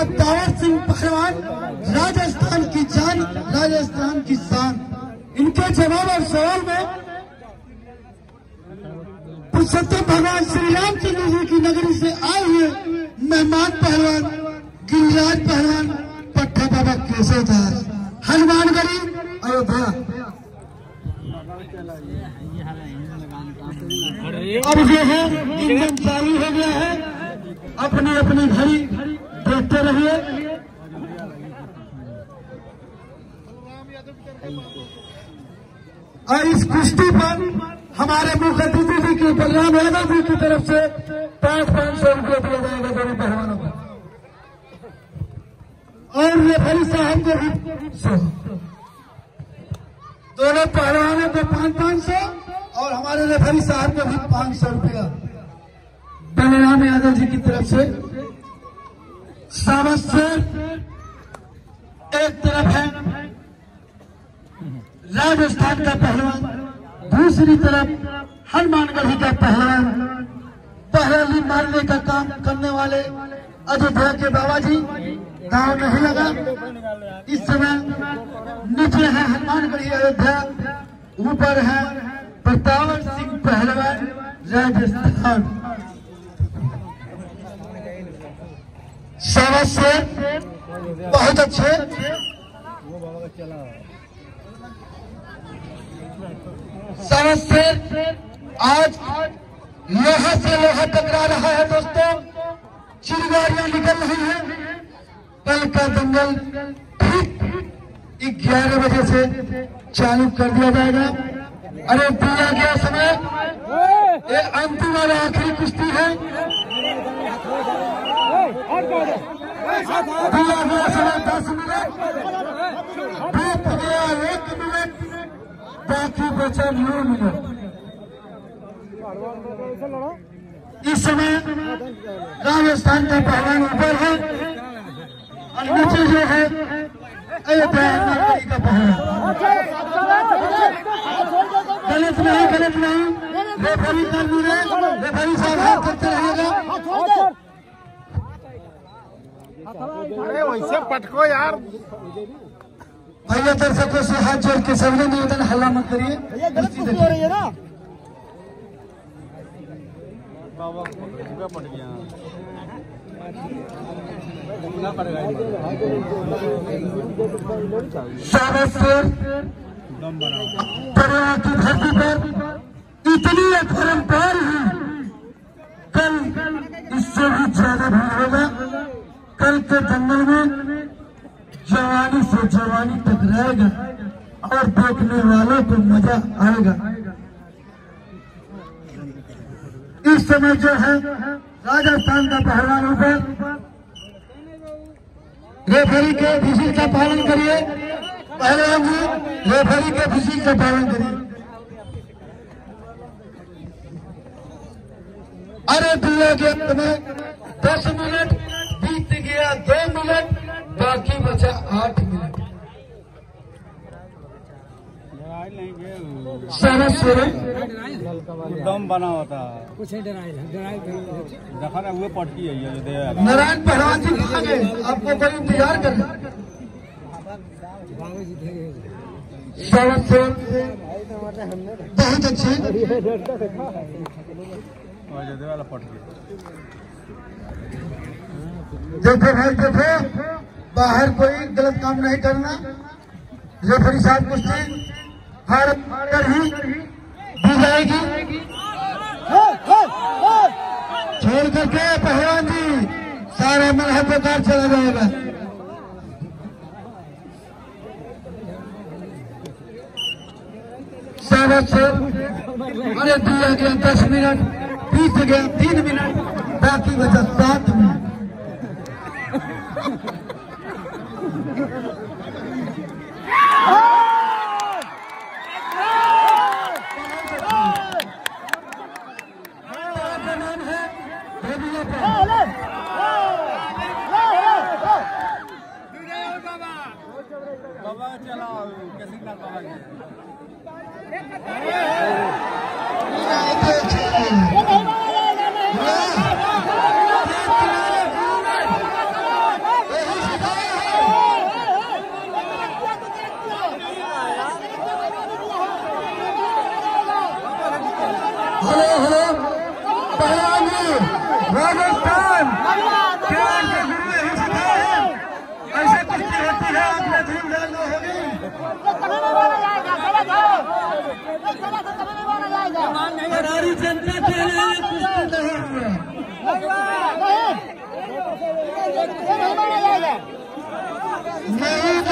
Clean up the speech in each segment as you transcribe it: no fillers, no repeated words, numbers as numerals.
सत्तावर सिंह पहलवान, राजस्थान की जान, राजस्थान की शान। इनके जवाब और सवाल में पुरुषोत्तम भगवान श्री रामचंद्र जी की नगरी से आए हुए मेहमान पहलवान गिरिराज पहलवान पट्टा बाबा केशवदास, हनुमानगढ़ी, अयोध्या। अब जो है इंजन चालू हो गया है, अपनी अपनी घड़ी देखते रहिए। और इस कुश्ती पर हमारे मुख्य अतिथि जी की बलराम यादव जी की तरफ से 500 रुपये दिया जाएगा दोनों पहलवानों को, और रेफरी साहब को भी दोनों पहलवानों को 500 और हमारे रेफरी साहब को भी 500 रुपया बलराम यादव जी की तरफ से। सावत से एक तरफ है राजस्थान का पहलवान, दूसरी तरफ हनुमानगढ़ी का पहलवान, पहली मारने का काम करने वाले अयोध्या के बाबा जी। गांव नहीं लगा, इस समय नीचे है हनुमानगढ़ी अयोध्या, ऊपर है प्रतावर सिंह पहलवान राजस्थान। शाबाश से बहुत अच्छे। शाबाश से आज लोहा से लोहा टकरा रहा है दोस्तों, चिंगारियां निकल रही हैं। कल का दंगल ठीक 11 बजे से चालू कर दिया जाएगा। अरे दिया गया समय, ये अंतिम और आखिरी कुश्ती है। दिया गया समय 10 मिनट, बीत गया 1 मिनट, बाकी बचा 9 मिनट। इस समय राजस्थान का पहलवान ऊपर है और नीचे जो है अयोध्या का पहलवान। गलत नहीं, गलत नहीं, रेफरी कर दी है, रेफरी साहब हाथ करते रहेगा। अरे वैसे पटको यार। भैया दर्शकों से हाथ जोड़ के सबने निवेदन, हल्ला मत करिए। पट गया परिवार की धरती पर इतनी परंपरा है, कल इससे भी ज्यादा भीड़ होगा। कल के दंगल में जवानी से जवानी टकराएगा और देखने वालों को मजा आएगा। इस समय जो है राजस्थान का पहलवान ऊपर, रेफरी के विशिल का पालन करिए। पहलवान जी रेफरी के विशिल का पालन करिए। अरे दिया गया में 10 मिनट, बीत गया 2 मिनट, बाकी बचा 8 मिनट। दम बना होता कुछ देखा ना, वो पटकी है। नारायण पहलवान जी कहाँ गए? आपको बड़ी इंतजार कर रहे। बहुत अच्छे। देखो भाई देखो, बाहर कोई गलत काम नहीं करना। रेफरी साहब कुश्ती हार ही दी जाएगी। छोड़ करके पहलवान जी सारा मलह बेकार चला जाएगा। अरे दिया गया 10 मिनट, बीत गया 3 मिनट, बाकी बचा 7 मिनट। बाबा चला कैसे ना हमारी जनता के लिए कुश्ती नहीं हुआ। नहीं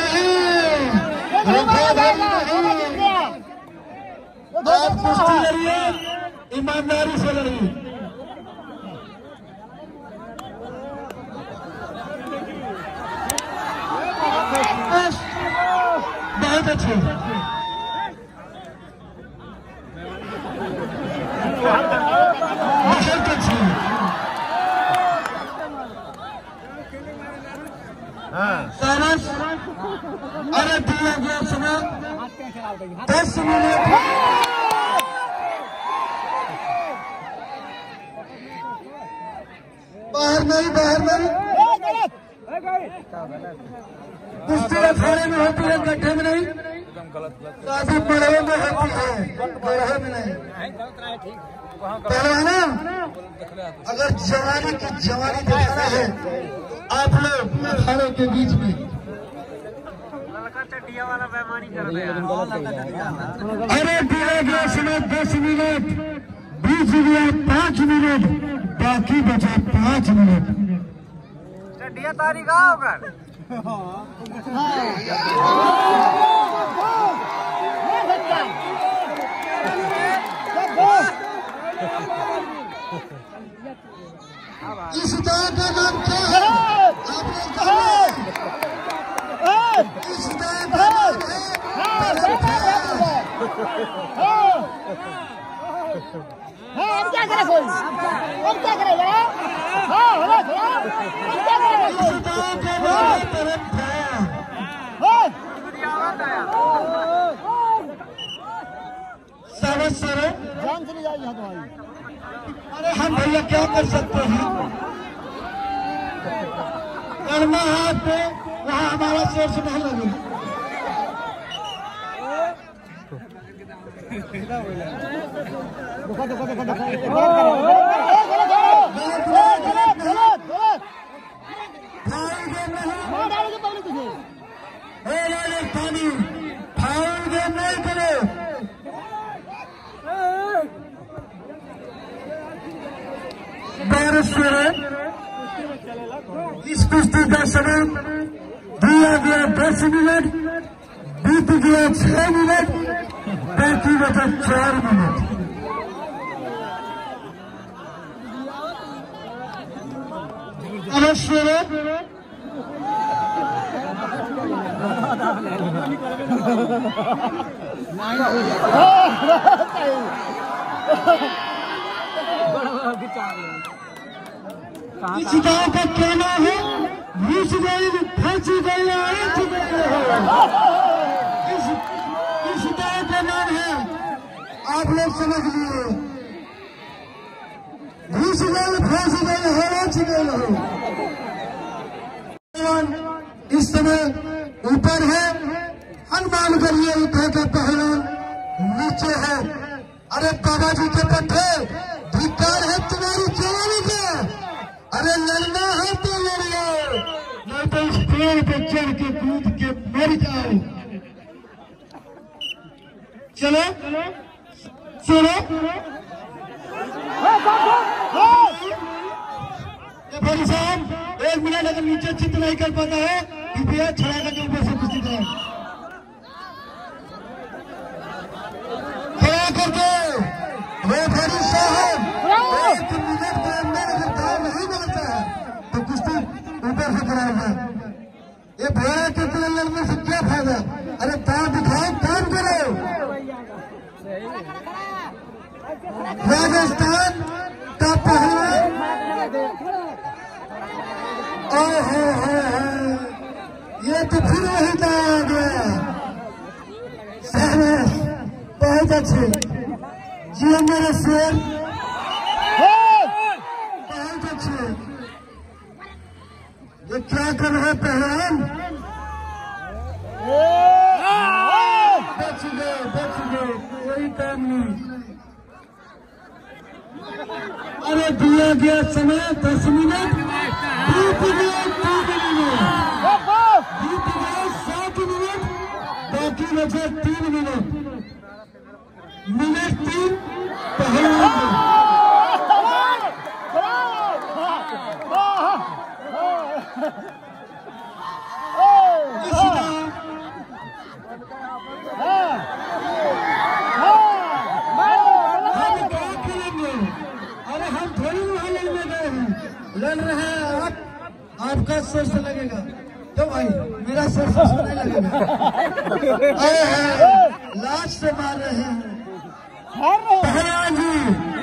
आप कुश्ती लड़िए, ईमानदारी से लड़िए। बहुत अच्छे बहुत अच्छे। सरस अरे दिया गया समय 10 मिनट। बाहर नहीं कुश्ती अखाड़े में होती है, गड्ढे में नहीं, काफी बड़े में होती है, गड्ढे में नहीं। पहलवाना अगर जवानी की जवानी दिखाना है आप लोग अखाड़े के बीच में अरे दिया गया समय 10 मिनट, 20 मिनट, 5 मिनट, बाकी बचा 5 मिनट। तारीख होगा इस दाव का नाम क्या है? आप लोग कहो। इस दाव का नाम है अब क्या करे कोई? अब क्या करेगा? हाँ अब क्या करेगा कोई? इस दाव का नाम है परंपरा। सर जान चली जाएगी तुम्हारी। अरे हम भैया क्या कर सकते हैं? करना हाथ पे वहाँ हमारा सोर्स नहीं लगेगा। पानी फाउल गेम नहीं करे। इस कुश्ती का समय दिया गया 10 मिनट, बीत गया 6 मिनट, बाकी बचा 4 मिनट। अवश्य इस गाँव का क्या नाम है? घुस गई, फंस गई, आठ गई। इस गाँव का नाम है, आप लोग समझ लिए, घुस गई, फंस गई, हराच गई। इस समय ऊपर है, हनुमान करिए उठा का पहलवान नीचे है। अरे बाबा जी के पट्टे धिक्कार है तुम्हारी जवानी का। अरे लड़ना है तो लड़िए, नहीं तो इस पेड़ पे चढ़ के कूद के मर जाओ। चलो चलो भाई साहब, 1 मिनट अगर नीचे चित्त नहीं कर पाता है कृपया छड़ा करके ऊपर से कुश्ती करें। खड़ा करके रेफरी साहब 1 मिनट के अंदर अगर दाव नहीं बनता है तो कुश्ती ऊपर से कराएगा। ये भेड़ा के तेल लड़ने से क्या फायदा? अरे दाव दिखाओ, काम करो। राजस्थान का पहलवान ये तो फिर वही दाव आ गया। सहमत, बहुत अच्छे जी मेरे शेर, बहुत अच्छे। ये क्या कर रहे हैं पहलवान? बच गए, कोई काम नहीं। अरे दिया गया समय 10 मिनट, बीत गया 3 मिनट, बीत गए 7 मिनट, बाकी बचा बचे 3 मिनट। मिनट 3 पहलवान लड़ रहे हैं आप, आपका सोच लगेगा तो भाई मेरा सोच नहीं लगेगा। लाश से मार रहे हैं पहलवान जी।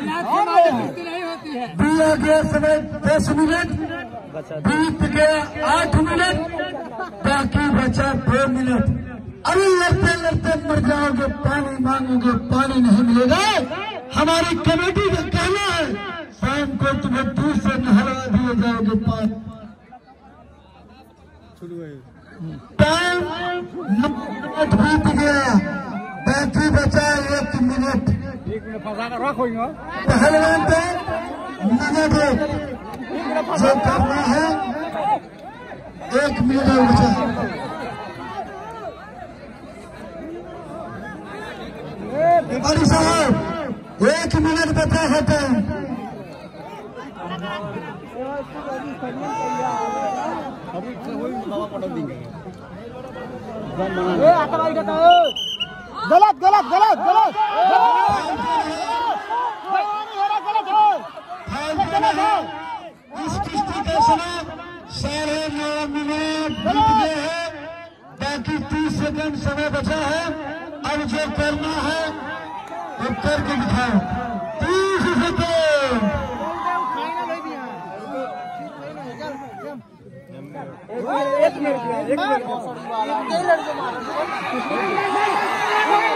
दिया गया समय 10 मिनट, बीत गया 8 मिनट, बाकी बचा 2 मिनट। अरे लड़ते लड़ते मर जाओगे, पानी मांगोगे पानी नहीं मिलेगा। हमारी कमेटी का कहना है शाम को तुम्हें दूर से नहला दिए जाओगे पानी। टाइम बीत गया, बाकी बचा 1 मिनट। पहलवान पे मिनट जो करना है 1 मिनट और बचा। तिवारी साहब 1 मिनट बचा है टाइम। गलत गलत गलत गलत इस किस्ती का समय 9.5 मिनट बीत गए हैं, बाकी 30 सेकंड समय बचा है। अब जो करना है वो करके दिखाओ। 30 सेकंड। एक मिनट